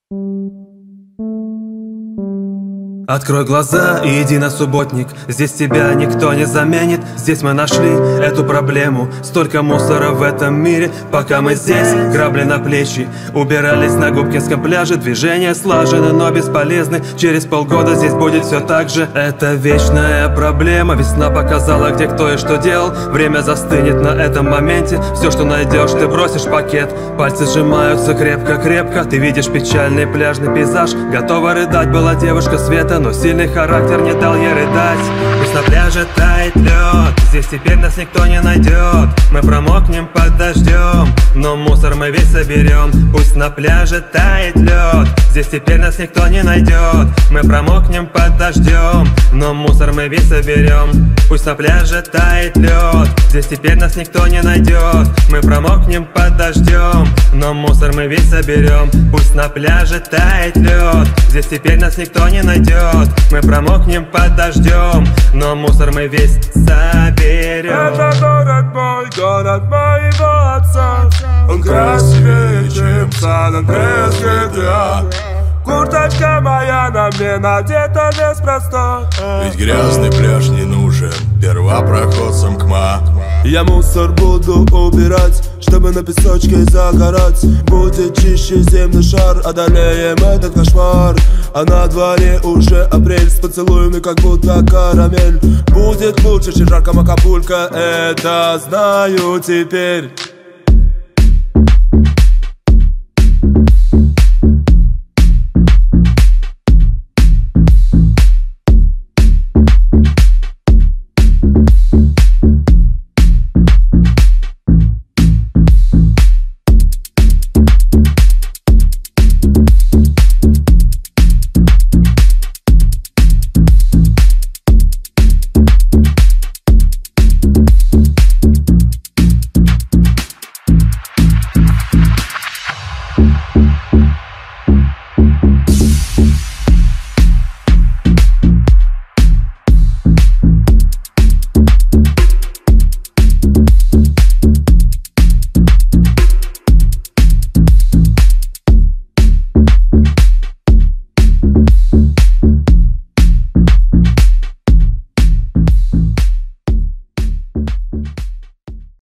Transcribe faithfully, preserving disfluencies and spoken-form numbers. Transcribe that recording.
Открой глаза и иди на субботник. Здесь тебя никто не заменит. Здесь мы нашли эту проблему. Столько мусора в этом мире. Пока мы здесь, грабли на плечи, убирались на Губкинском пляже. Движения слажены, но бесполезны. Через полгода здесь будет все так же. Это вечная проблема. Весна показала, где кто и что делал. Время застынет на этом моменте. Все, что найдешь, ты бросишь в пакет. Пальцы сжимаются крепко-крепко. Ты видишь печальный пляжный пейзаж. Готова рыдать была девушка Света, но сильный характер не дал ей рыдать. Пусть на пляже тает лед, здесь теперь нас никто не найдет. Мы промокнем под дождем, но мусор мы весь соберем. Пусть на пляже тает лед, здесь теперь нас никто не найдет. Мы промокнем под дождем, но мусор мы весь соберем. Пусть на пляже тает лед, здесь теперь нас никто не найдет. Мы промокнем под дождем, но мусор мы весь соберем. Пусть на пляже тает лед, здесь теперь нас никто не найдет. Мы промокнем под дождем, но мусор мы весь соберем. Это город мой, город моего отца. Он красивее, чем Сан-Андреас джи ти эй. Курточка моя на мне надета неспроста. Ведь грязный пляж не нужен первопроходцам к ма. Я мусор буду убирать, чтобы на песочке загорать. Будет чище земный шар, одолеем этот кошмар. А на дворе уже апрель, с поцелуями как будто карамель. Будет лучше, чем жарко Акапулько, это знаю теперь.